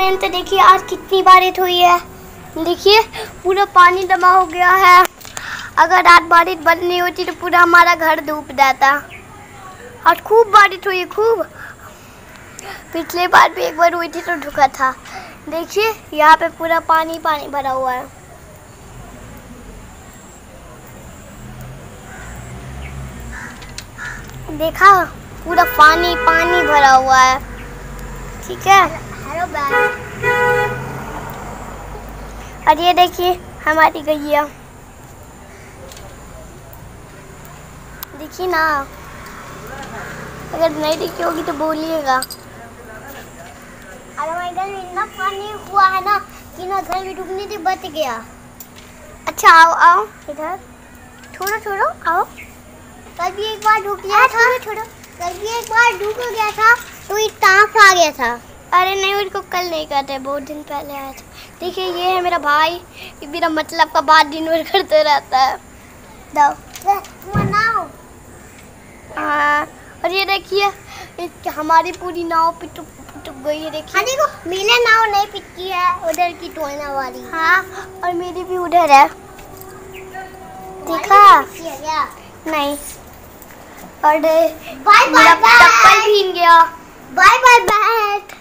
Friend तो देखिए आज कितनी बारिश हुई है। देखिए पूरा पानी जमा हो गया है। अगर आज बारिश बंद नहीं होती तो पूरा हमारा घर डूब जाता। आज खूब बारिश हुई, खूब। पिछले बार भी एक बार हुई थी तो रुका था। देखिए यहाँ पे पूरा पानी पानी भरा हुआ है। देखा, पूरा पानी पानी भरा हुआ है। ठीक है। Hello bag. और ये देखिए हमारी गैया, देखिए ना। अगर नहीं देखी होगी तो बोलिएगा। अरे हमारे घर में इतना पानी हुआ है ना कि ना घर में डूबने से बच गया। अच्छा आओ आओ इधर, छोड़ो छोड़ो आओ। कल भी एक बार डूब गया था। छोड़ो, कल भी एक बार डूब गया था तो एक टाँप आ गया था। अरे नहीं, उसको कल नहीं कहते, बहुत दिन पहले आया था। देखिए ये है मेरा भाई, ये मेरा मतलब का बात दिन भर करते रहता है। मनाओ। हाँ, और ये देखिए हमारी पूरी नाव पिट गई है। देखिए हाँ, देखो मेरे नाव नहीं पिटकी है, उधर की टोना वाली। हाँ, और मेरी भी उधर है। देखा नहीं। और मेरा चप्पल भीग गया। Bye bye bat.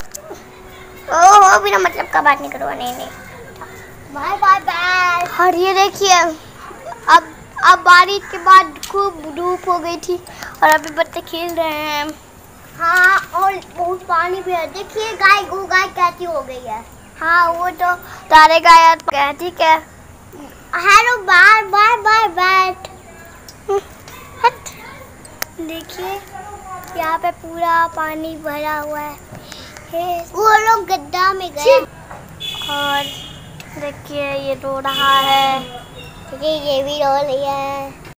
ओह बिना मतलब का बात नहीं करो। नहीं नहीं, बाय बाय बैट। और ये देखिए अब बारिश के बाद खूब धूप हो गई थी और अभी बच्चे खेल रहे हैं। हाँ, और बहुत पानी भी है। देखिए गाय कैसी हो गई है। हाँ वो तो तारे गाय ठीक है। Hello bye bye bye bat. देखिए यहाँ पे पूरा पानी भरा हुआ है। वो लोग गड्ढा में गए। और देखिए ये रो रहा है। देखिए ये भी रो रही है।